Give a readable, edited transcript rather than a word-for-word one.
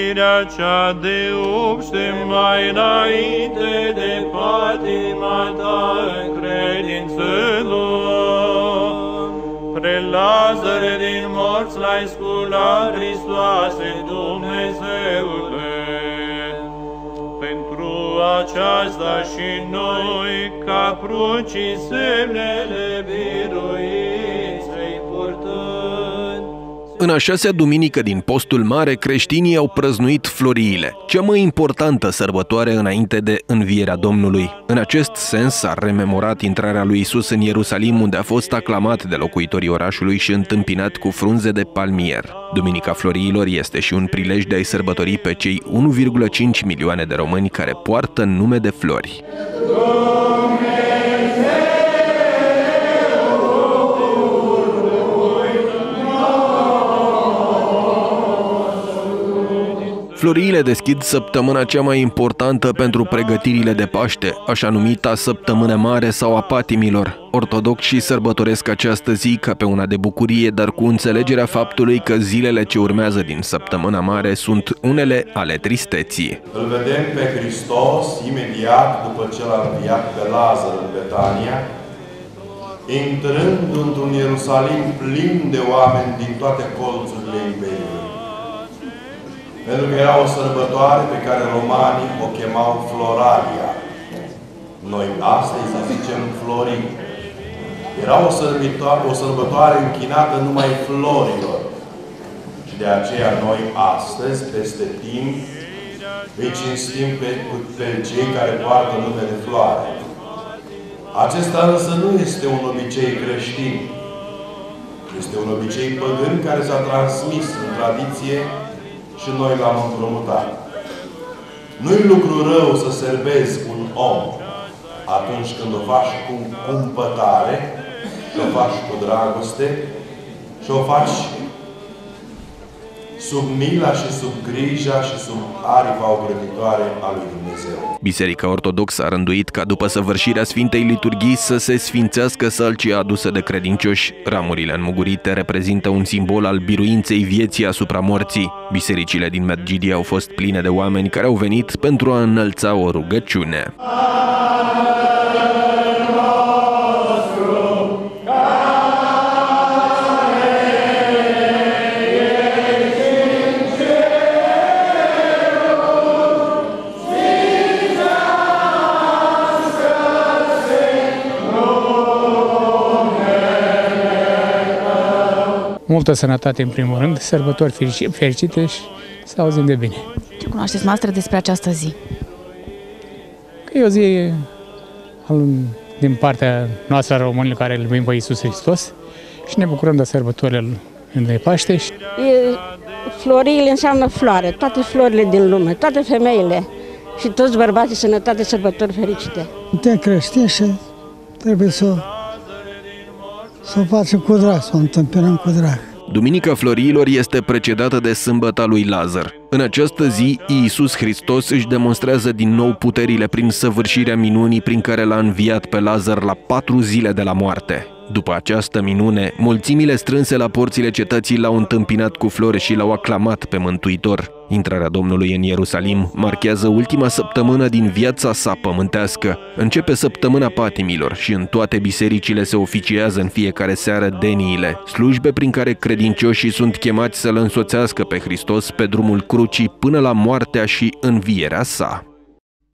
firea cea de obște mai înainte de patima ta în credință lor. Pre Lazar din morți l-ai sculat, Hristoase Dumnezeule. Pentru aceasta și noi, ca pruncii semnele biruinței purtând. În a șasea duminică din Postul Mare, creștinii au prăznuit Floriile, cea mai importantă sărbătoare înainte de învierea Domnului. În acest sens s-a rememorat intrarea lui Isus în Ierusalim, unde a fost aclamat de locuitorii orașului și întâmpinat cu frunze de palmier. Duminica Floriilor este și un prilej de a-i sărbători pe cei 1,5 milioane de români care poartă nume de flori. Floriile deschid săptămâna cea mai importantă pentru pregătirile de Paște, așa numita Săptămână Mare sau a Patimilor. Ortodoxii sărbătoresc această zi ca pe una de bucurie, dar cu înțelegerea faptului că zilele ce urmează din Săptămâna Mare sunt unele ale tristeții. Îl vedem pe Hristos imediat după ce l-a înviat pe Lazar în Betania, intrând într-un Ierusalim plin de oameni din toate colțurile Imperiului. Pentru că era o sărbătoare pe care romanii o chemau Floralia. Noi astăzi să zicem Florii. Era o sărbătoare închinată numai florilor. Și de aceea noi astăzi, peste timp, îi cinstim pe cei care poartă nume de floare. Acesta însă nu este un obicei creștin. Este un obicei păgân care s-a transmis în tradiție și noi l-am împrumutat. Nu-i lucru rău să servezi un om atunci când o faci cu cumpătare, și o faci cu dragoste și o faci sub mila și sub grija și sub aripa ocrotitoare a lui Dumnezeu. Biserica Ortodoxă a rânduit ca după săvârșirea Sfintei Liturghii să se sfințească sălcia adusă de credincioși. Ramurile înmugurite reprezintă un simbol al biruinței vieții asupra morții. Bisericile din Medgidia au fost pline de oameni care au venit pentru a înălța o rugăciune. Multă sănătate în primul rând, sărbători fericite și să auzim de bine. Ce cunoașteți noastră despre această zi? Că e o zi din partea noastră a românilor care îl iubim pe Iisus Hristos și ne bucurăm de sărbătorile de Paște. Florile înseamnă floare, toate florile din lume, toate femeile și toți bărbații, sănătate, sărbători fericite. Suntem creștini și trebuie să o facem cu drag, să o întâmpinăm cu drag. Duminica Floriilor este precedată de Sâmbăta lui Lazar. În această zi, Iisus Hristos își demonstrează din nou puterile prin săvârșirea minunii prin care l-a înviat pe Lazar la 4 zile de la moarte. După această minune, mulțimile strânse la porțile cetății l-au întâmpinat cu flori și l-au aclamat pe Mântuitor. Intrarea Domnului în Ierusalim marchează ultima săptămână din viața sa pământească. Începe săptămâna patimilor și în toate bisericile se oficiază în fiecare seară deniile, slujbe prin care credincioșii sunt chemați să-L însoțească pe Hristos pe drumul crucii până la moartea și învierea sa.